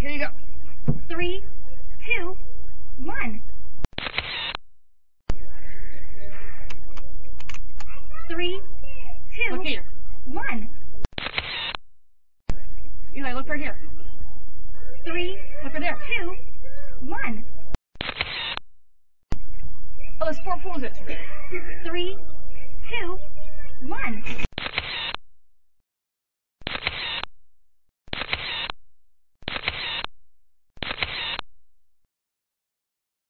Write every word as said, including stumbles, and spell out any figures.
here you go. Three, two, one. Three, two, Look here. one. Eli, look right here. Three, Look right there. two, one. Oh, there's four pools. It. Three, two, one.